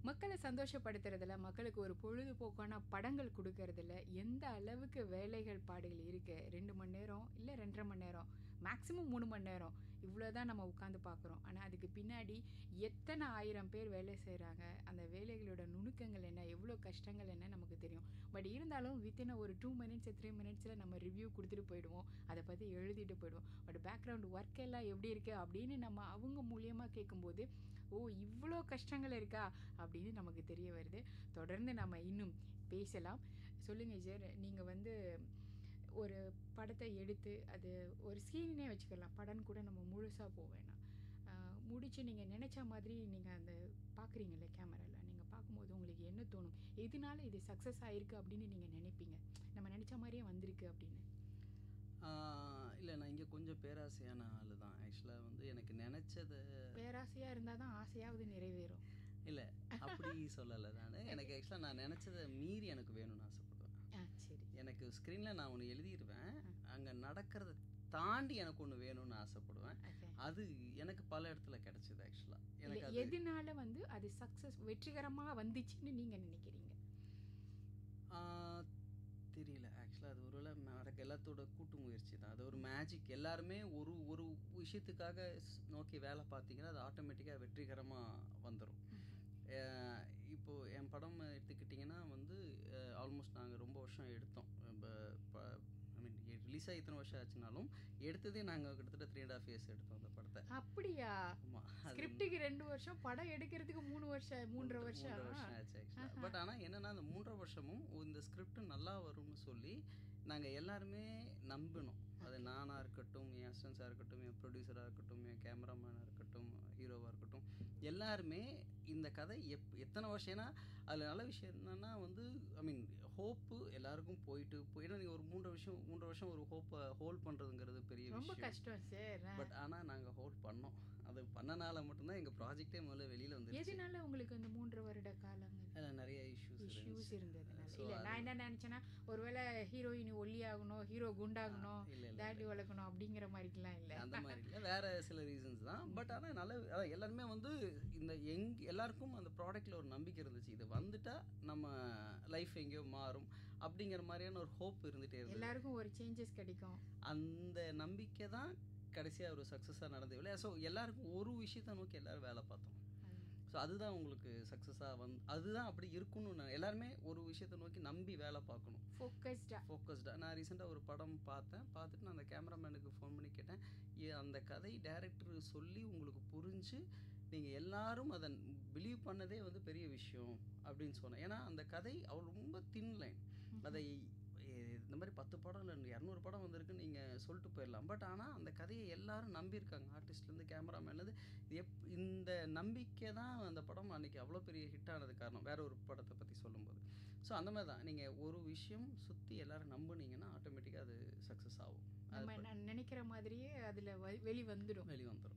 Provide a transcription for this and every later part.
மக்களை சந்தோஷப்படுத்துறதுல, மக்களுக்கு ஒரு பொழுதுபோக்கான படங்கள் குடுக்கறதுல எந்த அளவுக்கு வேலைகள் பாடுகள் இருக்கு. 2 மணி நேரம், இல்ல 2 1/2 மணி நேரம், மேக்ஸிமம் 3 மணி நேரம். இவ்வளோதான் நம்ம உட்காந்து பார்க்குறோம். ஆனா அதுக்கு பின்னாடி எத்தனை 1000 பேர் வேலை செய்றாங்க. அந்த வேலைகளோட நுணுக்கங்கள் என்ன, எவ்வளோ கஷ்டங்கள் என்ன நமக்கு தெரியும். பட் இருந்தாலும் வித்தின் ஒரு 2 மினிட்ஸ் 3 மினிட்ஸில் நம்ம ரிவ்யூ கொடுத்துட்டு போயிடுவோம். அதை பற்றி எழுதிட்டு போயிடுவோம். பட் பேக்ரவுண்ட் ஒர்க் எல்லாம் எப்படி இருக்கு அப்படின்னு நம்ம அவங்க மூலியமாக கேட்கும்போது, ஓ இவ்வளோ கஷ்டங்கள் இருக்கா அப்படின்னு நமக்கு தெரிய வருது. தொடர்ந்து நம்ம இன்னும் பேசலாம். சொல்லுங்க சார், நீங்கள் வந்து ஒரு படத்தை எடுத்து அது ஒரு சீனே வச்சுக்கலாம். படம் கூட நம்ம முழுசாக போக வேணாம். முடிச்சு நீங்கள் நினச்ச மாதிரி நீங்கள் அந்த பார்க்குறீங்கல்ல கேமராவில், நீங்கள் பார்க்கும்போது உங்களுக்கு என்ன தோணும்? எதனால இது சக்ஸஸ் ஆகிருக்கு அப்படின்னு நீங்கள் நினைப்பீங்க? நம்ம நினச்ச மாதிரியே வந்திருக்கு அப்படின்னு. இல்லை, நான் இங்கே கொஞ்சம் பேராசையான ஆள் தான். ஆக்சுவலாக வந்து எனக்கு நினச்சதை பேராசையாக இருந்தால் தான் ஆசையாவது நிறைவேறும். இல்லை, அப்படி சொல்லலை. எனக்கு ஆக்சுவலாக நான் நினச்சதை மீறி எனக்கு வேணும்னு ஆசைப்படுவேன். சரி, எனக்கு ஸ்க்ரீனில் நான் ஒன்று எழுதிடுவேன், அங்கே நடக்கிறத தாண்டி எனக்கு ஒன்று வேணும்னு ஆசைப்படுவேன். அது எனக்கு பல இடத்துல கிடைச்சது. ஆக்சுவலாக எனக்கு எதனால வந்து அது சக்ஸஸ் வெற்றிகரமாக வந்துச்சுன்னு நீங்கள் நினைக்கிறீங்க? தெரியல. ஆக்சுவலாக அது ஒருவேளை நடக்க எல்லாத்தோட கூட்டு முயற்சி தான். அது ஒரு மேஜிக். எல்லாருமே ஒரு ஒரு விஷயத்துக்காக நோக்கி வேலை பார்த்தீங்கன்னா அது ஆட்டோமேட்டிக்காக வெற்றிகரமாக வந்துடும். இப்போது என் படம் எடுத்துக்கிட்டிங்கன்னா வந்து ஆல்மோஸ்ட் நாங்கள் ரொம்ப வருஷம் எடுத்தோம். இப்போ ஐ மீன் ரிலீஸ் ஆகி இத்தனை வருஷம் ஆச்சுனாலும் எடுத்ததே நாங்கள் கிட்டத்தட்ட 3.5 years எடுத்தோம் அந்த படத்தை. அப்படியா? ஆமாம், ஸ்கிரிப்டுக்கு 2 வருஷம், படம் எடுக்கிறதுக்கு 3 வருஷம் 3.5 வருஷம் ஆச்சு ஆக்சுவலாக. பட் ஆனால் என்னென்னா அந்த 3.5 வருஷமும் இந்த ஸ்கிரிப்ட் நல்லா வரும்னு சொல்லி நாங்கள் எல்லாருமே நம்பினோம். அது நானாக இருக்கட்டும், என் அசிஸ்டன்ஸாக இருக்கட்டும், என் ப்ரொடியூசராக இருக்கட்டும், என் கேமராமேனாக இருக்கட்டும், ஹீரோவாக இருக்கட்டும், எல்லாருமே இந்த கதை எத்தனை வருஷம். ஏன்னா அதில் நல்ல விஷயம் என்னென்னா வந்து ஐ மீன் ஹோப்பு எல்லாருக்கும் போயிட்டு ஏன்னா நீங்கள் ஒரு 3 வருஷம் ஒரு ஹோப்பை ஹோல்ட் பண்ணுறதுங்கிறது பெரிய ரொம்ப விஷயம், கஷ்டம் சார். பட் ஆனால் நாங்கள் ஹோல்ட் பண்ணோம். அது பண்ணனால மட்டும்தான் எங்கள் ப்ராஜெக்டே முதல்ல வெளியில் வந்து. எதனால உங்களுக்கு அந்த 3 வருட காலம் அதில் நிறைய இஷ்யூஸ் இருந்ததுனால? இல்லை, நான் என்ன நினச்சேன்னா ஒருவேளை ஹீரோயின் ஒல்லியாகணும், ஹீரோ குண்டாகணும், தாடி வளர்க்கணும் அப்படிங்கிற மாதிரிலாம் இல்லை. அந்த மாதிரி இல்லை, வேறு சில ரீசன்ஸ் தான். பட் ஆனால் நல்ல எல்லாருமே வந்து இந்த எல்லாருக்கும் அந்த ப்ராடக்டில் ஒரு நம்பிக்கை இருந்துச்சு. இது வந்துட்டால் நம்ம லைஃப் எங்கேயோ மாறும் அப்படிங்கிற மாதிரியான ஒரு ஹோப் இருந்துகிட்டே இருந்தது. எல்லாருக்கும் ஒரு சேஞ்சஸ் கிடைக்கும். அந்த நம்பிக்கை தான் கடைசியாக ஒரு சக்ஸஸாக நடந்தது இல்லையா? ஸோ எல்லாருக்கும் ஒரு விஷயத்தை நோக்கி எல்லோரும் வேலை பார்த்தோம். ஸோ அதுதான் உங்களுக்கு சக்ஸஸாக அதுதான் அப்படி இருக்குன்னு எல்லாருமே ஒரு விஷயத்தை நோக்கி நம்பி வேலை பார்க்கணும். ஃபோக்கஸ்டாக. நான் ரீசெண்டாக ஒரு படம் பார்த்துட்டு நான் அந்த கேமராமேனுக்கு ஃபோன் பண்ணி கேட்டேன், அந்த கதை டைரக்டர் சொல்லி உங்களுக்கு புரிஞ்சு நீங்கள் எல்லாரும் அதை பிலீவ் பண்ணதே வந்து பெரிய விஷயம் அப்படின்னு சொன்னேன். ஏன்னா அந்த கதை அவள் ரொம்ப தின் லைன். அதை இந்த மாதிரி 10 படம் இல்லை 200 படம் வந்திருக்குன்னு நீங்கள் சொல்லிட்டு போயிடலாம். பட் ஆனால் அந்த கதையை எல்லாரும் நம்பியிருக்காங்க, ஆர்டிஸ்ட்லேருந்து கேமராமேன்லேருந்து. இந்த நம்பிக்கை தான் அந்த படம் அன்றைக்கி அவ்வளோ பெரிய ஹிட் ஆனது காரணம், வேற ஒரு படத்தை பற்றி சொல்லும்போது. ஸோ அந்த மாதிரி தான் நீங்கள் ஒரு விஷயம் சுற்றி எல்லாரும் நம்புனீங்கன்னா ஆட்டோமேட்டிக்காக அது சக்ஸஸ் ஆகும். நான் நினைக்கிற மாதிரியே அதில் வெளிவந்துடும்.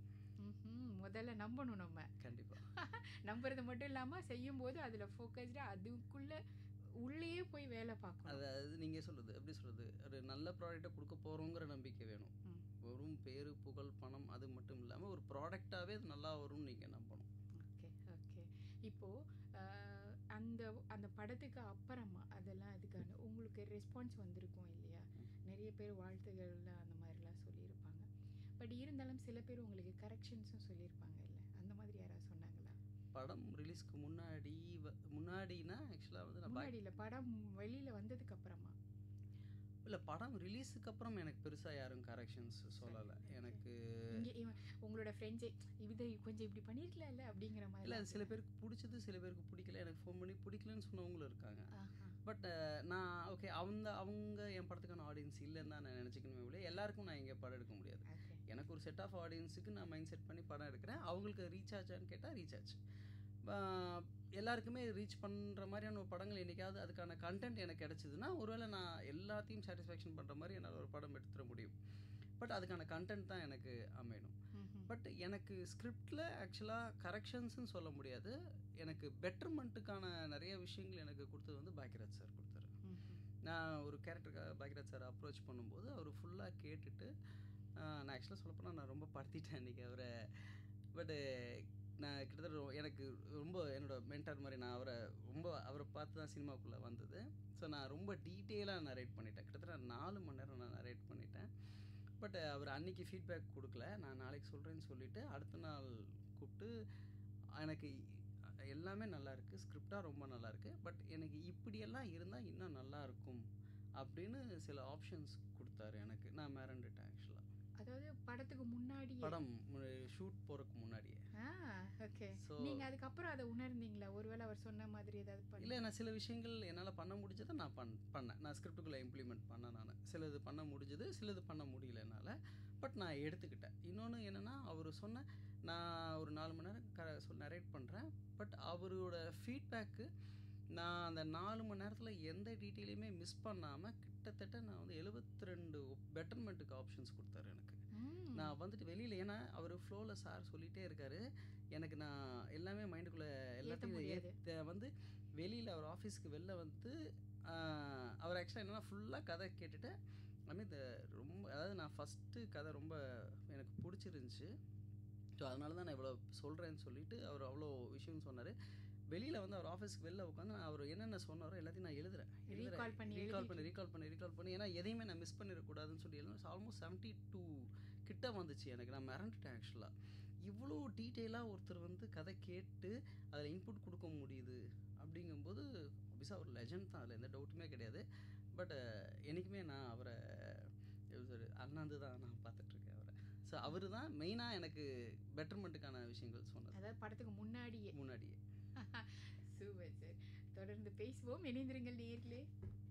முதல்ல நம்பணும் நம்ம. கண்டிப்பாக நம்புறது மட்டும் இல்லாமல் செய்யும்போது அதில் ஃபோக்கஸ்டாக அதுக்குள்ளே உள்ளேயே போய் வேலை பார்க்கணும். அதாவது நீங்கள் சொல்கிறது எப்படி சொல்கிறது, ஒரு நல்ல ப்ராடக்டை கொடுக்க போகிறோங்கிற நம்பிக்கை வேணும். வெறும் பேரு புகழ் பணம் அது மட்டும் இல்லாமல் ஒரு ப்ராடக்டாகவே அது நல்லா வரும்னு நீங்கள் நம்பணும். ஓகே. இப்போது அந்த படத்துக்கு அப்புறமா அதெல்லாம் அதுக்கான உங்களுக்கு ரெஸ்பான்ஸ் வந்திருக்கும் இல்லையா? நிறைய பேர் வாழ்த்துகள் அந்த மாதிரிலாம் சொல்லியிருப்பாங்க. பட் இருந்தாலும் சில பேர் உங்களுக்கு கரெக்ஷன்ஸும் சொல்லியிருப்பாங்க இல்லை? அந்த மாதிரி யாராவது சொன்னாங்களா? படம் ரிலீஸ்க்கு முன்னாடினா ஆக்சுவலாக வந்து நான் முன்னாடி இல்லை, படம் வெளியில் வந்ததுக்கு அப்புறமா. இல்லை, படம் ரிலீஸுக்கு அப்புறம் எனக்கு பெருசாக யாரும் கரெக்ஷன்ஸ் சொல்லலை. எனக்கு உங்களோட ஃப்ரெண்ட்ஸே இது கொஞ்சம் இப்படி பண்ணியிருக்கல அப்படிங்கிற மாதிரி இல்லை, சில பேருக்கு பிடிச்சது, சில பேருக்கு பிடிக்கல. எனக்கு ஃபோன் பண்ணி பிடிக்கலன்னு சொன்னவங்களும் இருக்காங்க. பட் நான் ஓகே அவங்க என் படத்துக்கான ஆடியன்ஸ் இல்லைன்னு தான் நான் நினச்சிக்கணுமே இல்லை. எல்லாருக்கும் நான் இங்கே படம் எடுக்க முடியாது. எனக்கு ஒரு செட் ஆஃப் ஆடியன்ஸுக்கு நான் மைண்ட் செட் பண்ணி படம் எடுக்கிறேன். அவங்களுக்கு ரீச் ஆச்சான்னு கேட்டால் ரீச் ஆச்சு. எல்லாருக்குமே ரீச் பண்ணுற மாதிரியான ஒரு படங்கள் என்றைக்காவது அதுக்கான கண்டென்ட் எனக்கு கிடச்சிதுன்னா ஒருவேளை நான் எல்லாத்தையும் சாட்டிஸ்ஃபேக்ஷன் பண்ணுற மாதிரி என்னால் ஒரு படம் எடுத்துட முடியும். பட் அதுக்கான கண்டென்ட் தான் எனக்கு அமையணும். பட் எனக்கு ஸ்கிரிப்டில் ஆக்சுவலாக கரெக்ஷன்ஸ்ன்னு சொல்ல முடியாது. எனக்கு பெட்டர்மெண்ட்டுக்கான நிறைய விஷயங்கள் எனக்கு கொடுத்தது வந்து பாக்யராஜ் சார் கொடுத்தாரு. நான் ஒரு கேரக்டருக்காக பாக்யராஜ் சார் அப்ரோச் பண்ணும்போது அவர் ஃபுல்லாக கேட்டுட்டு நான் ஆக்சுவலாக சொல்லப்போனால் நான் ரொம்ப படுத்திட்டேன் அன்றைக்கி அவரை. பட்டு நான் கிட்டத்தட்ட எனக்கு ரொம்ப என்னோட மென்டார் மாதிரி நான் அவரை பார்த்து தான் சினிமாக்குள்ளே வந்தது. ஸோ நான் ரொம்ப டீட்டெயிலாக நரேட் பண்ணிட்டேன். கிட்டத்தட்ட 4 மணி நேரம் நான் நரேட் பண்ணிட்டேன். பட் அவர் அன்னைக்கு ஃபீட்பேக் கொடுக்கல. நான் நாளைக்கு சொல்கிறேன்னு சொல்லிவிட்டு அடுத்த நாள் கூப்பிட்டு எனக்கு எல்லாமே நல்லாயிருக்கு, ஸ்கிரிப்டாக ரொம்ப நல்லாயிருக்கு, பட் எனக்கு இப்படியெல்லாம் இருந்தால் இன்னும் நல்லாயிருக்கும் அப்படின்னு சில ஆப்ஷன்ஸ் கொடுத்தாரு எனக்கு. நான் மிரண்டுட்டேன் ஆக்சுவலாக. அதாவது படத்துக்கு முன்னாடி படம் ஷூட் போகிறதுக்கு முன்னாடியே. ஓகே. ஸோ நீங்க அதுக்கப்புறம் அதை உணர்ந்தீங்களா? ஒருவேளை அவர் சொன்ன மாதிரி ஏதாவது இல்லை, நான் சில விஷயங்கள் என்னால் பண்ண முடிஞ்சதை நான் பண்ணேன். நான் ஸ்கிரிப்டுக்குள்ளே இம்ப்ளிமெண்ட் பண்ணேன். நான் சிலது பண்ண முடிஞ்சது, சிலது பண்ண முடியல என்னால். பட் நான் எடுத்துக்கிட்டேன். இன்னொன்று என்னென்னா, அவர் சொன்ன நான் ஒரு 4 மணி நேரம் நரேட் பண்ணுறேன். பட் அவரோட ஃபீட்பேக்கு நான் அந்த 4 மணி நேரத்தில் எந்த டீட்டெயிலையுமே மிஸ் பண்ணாமல் கிட்டத்தட்ட நான் வந்து 72 பெட்டர்மெண்ட்டுக்கு ஆப்ஷன்ஸ் கொடுத்தாரு எனக்கு. நான் வந்துட்டு வெளியில், ஏன்னா அவர் ஃப்ளோவில் சார் சொல்லிகிட்டே இருக்காரு, எனக்கு நான் எல்லாமே மைண்டுக்குள்ளே எல்லாத்தையும் வந்து வெளியில் அவர் ஆஃபீஸ்க்கு வெளில வந்து அவர் ஆக்சுவலாக என்னென்னா ஃபுல்லாக கதை கேட்டுட்டு, அமித் ரொம்ப, அதாவது நான் ஃபஸ்ட்டு கதை ரொம்ப எனக்கு பிடிச்சிருந்துச்சி, ஸோ அதனால தான் நான் இவ்வளோ சொல்கிறேன்னு சொல்லிவிட்டு அவர் அவ்வளோ விஷயம் சொன்னார். வெளியில் வந்து அவர் ஆஃபீஸ்க்கு வெளில உட்காந்து நான் அவர் என்னென்ன சொன்னாரோ எல்லாத்தையும் நான் எழுதுறேன். ரீகால் பண்ணி ஏன்னா எதையுமே நான் மிஸ் பண்ணிடக்கூடாதுன்னு சொல்லி எழுதுறேன். ஆல்மோஸ்ட் 72 கிட்ட வந்துச்சு எனக்கு. நான் மிரண்டுட்டேன் ஆக்சுவலாக. இவ்வளோ டீட்டெயிலாக ஒருத்தர் வந்து கதை கேட்டு அதில் இன்புட் கொடுக்க முடியுது அப்படிங்கும்போது ஆப்வியஸாக ஒரு லெஜண்ட் தான், அதில் எந்த டவுட்டுமே கிடையாது. பட் என்றைக்குமே நான் அவரை அண்ணாந்து தான் நான் பார்த்துட்ருக்கேன் அவரை. ஸோ அவர் தான் மெயினாக எனக்கு பெட்டர்மெண்ட்டுக்கான விஷயங்கள் சொன்னது. அதாவது படத்துக்கு முன்னாடியே. சூப்பர் சார், தொடர்ந்து பேசுவோம். இணைந்திருங்கள் நேயர்களே.